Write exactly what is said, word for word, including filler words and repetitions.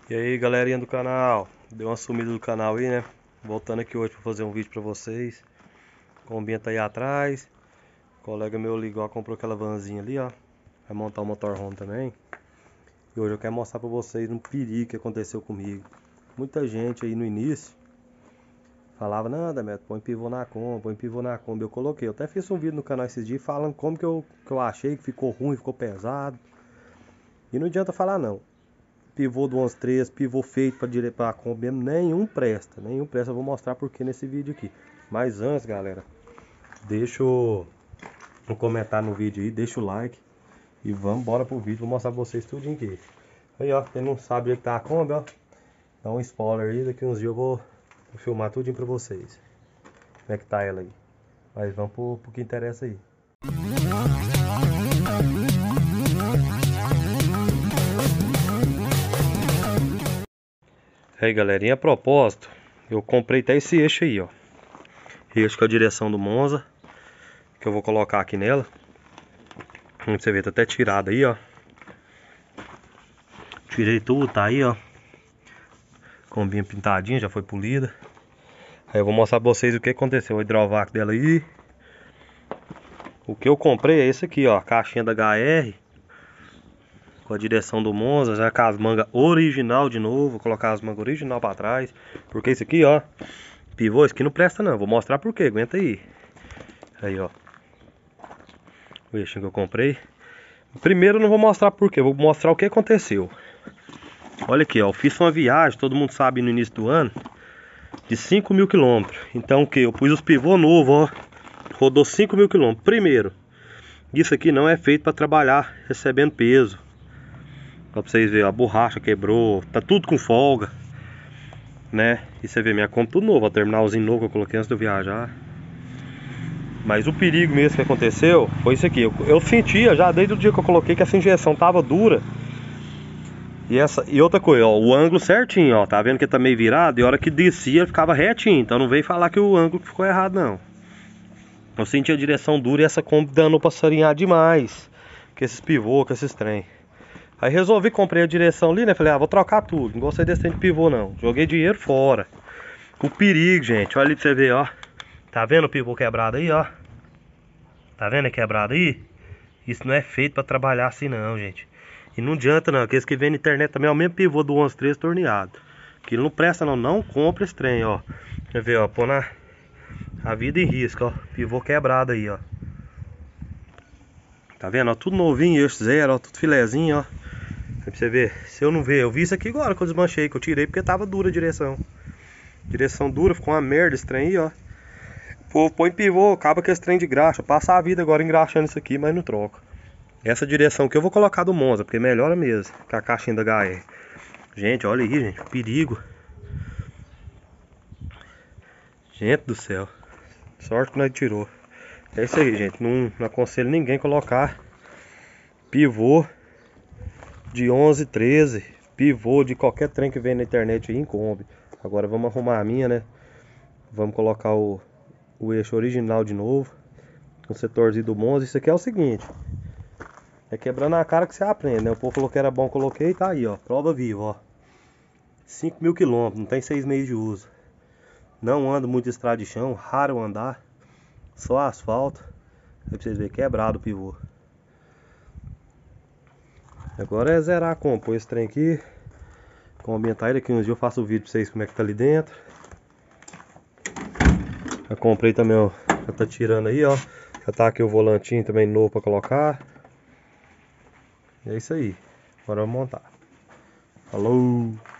E aí, galerinha do canal, deu uma sumida do canal aí, né? Voltando aqui hoje para fazer um vídeo para vocês. O combinha tá aí atrás. O colega meu ligou, comprou aquela vanzinha ali, ó. Vai montar o motorhome também. E hoje eu quero mostrar para vocês um perigo que aconteceu comigo. Muita gente aí no início falava, não, Demetrio, põe pivô na Kombi, põe pivô na Kombi. Eu coloquei, eu até fiz um vídeo no canal esses dias falando como que eu, que eu achei que ficou ruim, ficou pesado. E não adianta falar não. Pivô do onze treze, pivô feito para direito para a Kombi, nenhum presta, nenhum presta. Eu vou mostrar porque nesse vídeo aqui. Mas antes, galera, deixa o um comentário no vídeo aí, deixa o like e vamos embora pro vídeo. Vou mostrar pra vocês tudinho aqui. Aí, ó, quem não sabe onde tá a Kombi, ó, dá um spoiler aí, daqui uns dias eu vou, vou filmar tudinho pra vocês. Como é que tá ela aí. Mas vamos pro, pro que interessa aí. Aí, galerinha, a propósito, eu comprei até esse eixo aí, ó. Eixo com a direção do Monza, que eu vou colocar aqui nela. Como você vê, tá até tirado aí, ó. Tirei tudo, tá aí, ó. Combinha pintadinha, já foi polida. Aí eu vou mostrar pra vocês o que aconteceu. O hidrovac dela aí. O que eu comprei é esse aqui, ó. A caixinha da H R. Com a direção do Monza, já com as mangas original de novo. Vou colocar as mangas original pra trás. Porque esse aqui, ó, pivô, esse aqui não presta não. Vou mostrar por quê, aguenta aí. Aí, ó, o eixo que eu comprei. Primeiro eu não vou mostrar por quê, vou mostrar o que aconteceu. Olha aqui, ó, eu fiz uma viagem, todo mundo sabe, no início do ano, de cinco mil quilômetros. Então o que? Eu pus os pivô novos, ó. Rodou cinco mil quilômetros. Primeiro, isso aqui não é feito para trabalhar recebendo peso. Pra vocês verem, a borracha quebrou, tá tudo com folga, né? E você vê, minha Kombi tudo novo, ó, terminalzinho novo que eu coloquei antes de eu viajar. Mas o perigo mesmo que aconteceu foi isso aqui. Eu, eu sentia já desde o dia que eu coloquei que essa injeção tava dura. E, essa, e outra coisa, ó, o ângulo certinho, ó, tá vendo que tá meio virado? E a hora que descia ele ficava retinho. Então não veio falar que o ângulo ficou errado, não. Eu senti a direção dura e essa Kombi dando passarinhar demais com esses pivô, com esses trem. Aí resolvi, comprei a direção ali, né? Falei, ah, vou trocar tudo. Não gostei desse trem de pivô, não. Joguei dinheiro fora. O perigo, gente, olha ali pra você ver, ó. Tá vendo o pivô quebrado aí, ó? Tá vendo? É quebrado aí? Isso não é feito pra trabalhar assim não, gente. E não adianta não, aqueles que vêm na internet também é o mesmo pivô do onze treze torneado. Que não presta não, não compra esse trem, ó. Quer ver, ó, pô na a vida em risco, ó. Pivô quebrado aí, ó. Tá vendo, ó, tudo novinho, eixo zero, ó, tudo filezinho, ó. Pra você ver, se eu não ver, eu vi isso aqui agora que eu desmanchei, que eu tirei porque tava dura a direção. Direção dura, ficou uma merda esse trem aí, ó. Pô, põe pivô, acaba com esse trem de graxa. Passa a vida agora engraxando isso aqui, mas não troca. Essa direção que eu vou colocar do Monza, porque melhora mesmo com a caixinha da H R. Gente, olha aí, gente, perigo. Gente do céu. Sorte que nós tirou. É isso aí, gente. Não, não aconselho ninguém a colocar pivô de onze, treze. Pivô de qualquer trem que vem na internet aí em Kombi. Agora vamos arrumar a minha, né? Vamos colocar o, o eixo original de novo. O setorzinho do Monza. Isso aqui é o seguinte. É quebrando a cara que você aprende, né? O povo falou que era bom, coloquei, tá aí, ó. Prova viva, ó. cinco mil quilômetros, não tem seis meses de uso. Não ando muito estrada de chão, raro andar. Só asfalto. Aí pra vocês verem, quebrado o pivô. Agora é zerar a Kombi, pôr esse trem aqui. Com ambientar ele aqui uns dias eu faço o vídeo pra vocês como é que tá ali dentro. Já comprei também, ó. Já tá tirando aí, ó. Já tá aqui o volantinho também novo pra colocar. E é isso aí. Agora vamos montar. Falou!